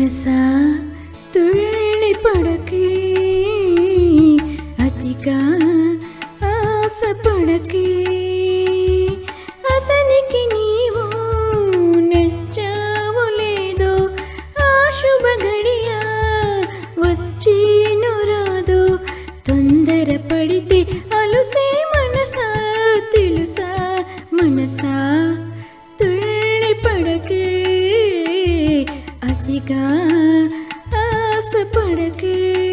మనసా తుళ్ళి పడకే అతిగా ఆశపడకే అతనికి నీవు నచ్చావు లేదో ఆ శుభ గడియ వచ్చేను రాదో తొందర పడితే అలుసే మనసా తెలుసా మనసా తుళ్ళి పడకే అతిగా ఆశపడకే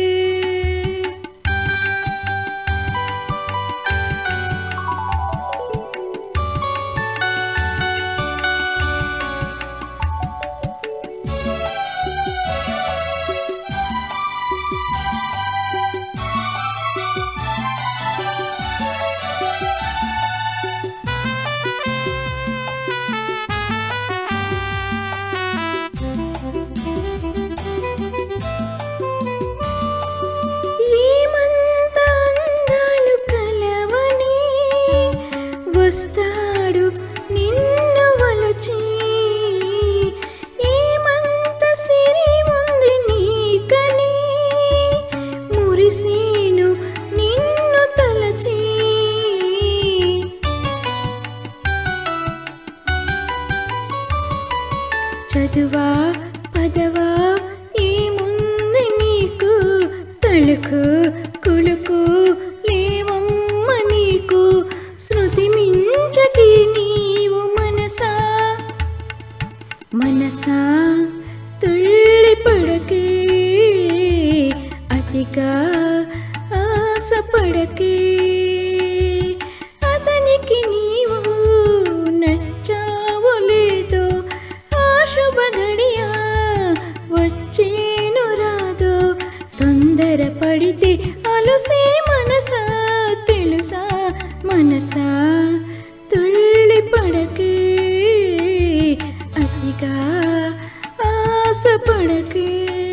వస్తాడు నిన్ను వలచి ఏమంత సిరి ఉంది నీకని మురిసేను నిన్ను తలచి చదువా పదవా ఏముంది నీకు తలుకు కులుకు లేవమ్మ నీకు శృతి మించకి నీవు మనసా మనసా తుళ్ళి పడకే అతిగా ఆశపడకే అతనికి నీవు నచ్చావు లేదో ఆ శుభ గడియ వచ్చేను రాదో తొందర పడితే అలుసే మనసా తెలుసా మనసా తుళ్ళి పడకే అతిగా ఆశపడకే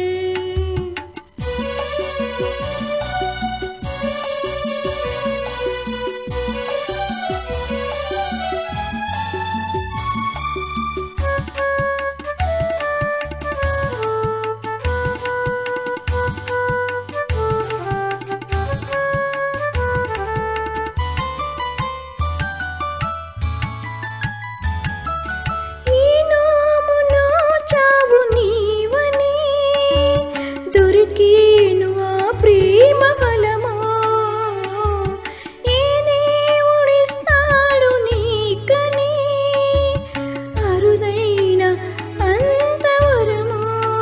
దొరికేను ఆ ప్రేమ ఫలమో ఏ దేవుడిస్తాడు నీకని అరుదైన అంతవరమో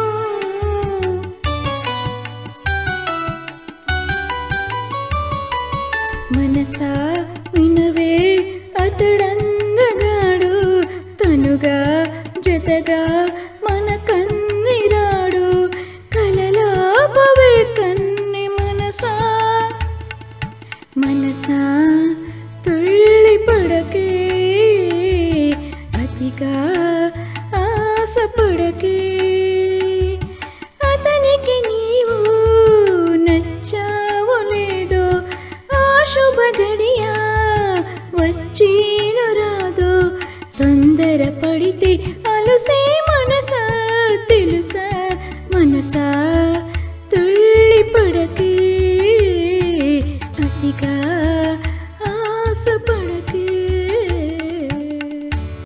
మనసా వినవే అతడందగాడు తనుగా జతగా మన కన్నిరాడు కలలాపవే కన్ని మనసా మనసా తుళ్ళి పడకే అతిగా ఆశపడకే అతనికి నీవు నచ్చావు లేదో ఆ శుభ గడియ వచ్చేను రాదో తొందర పడితే అలుసే మనసా తెలుసా మనసా తుళ్ళి పడకే